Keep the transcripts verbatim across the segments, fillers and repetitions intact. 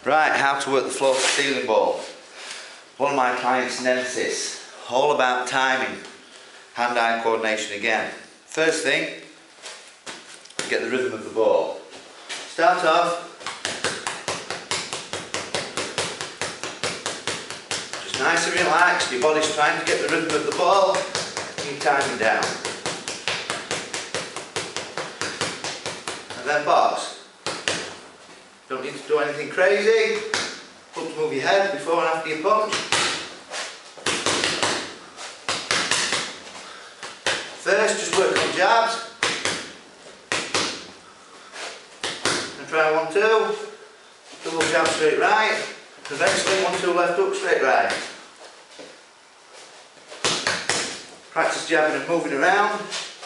Right, how to work the floor to ceiling ball. One of my clients' nemesis. All about timing, hand-eye coordination again. First thing, get the rhythm of the ball. Start off, just nice and relaxed, your body's trying to get the rhythm of the ball, and you timing down. And then box. Don't need to do anything crazy. Look to move your head before and after your punch. First, just work on jabs. And try one, two. Double jab straight right. Eventually one, two left hook straight right. Practice jabbing and moving around.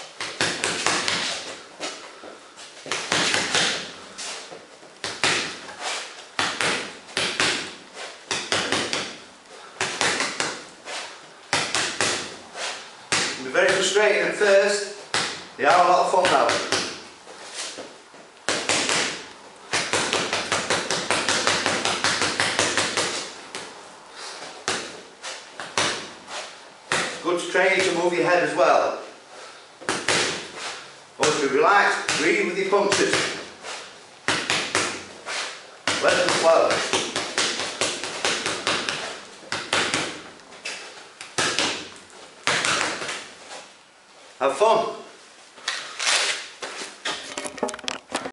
It'll be very frustrating at first. They are a lot of fun though. Good to train you to move your head as well. Always be relaxed, breathe with your punches. Let them flow. Have fun.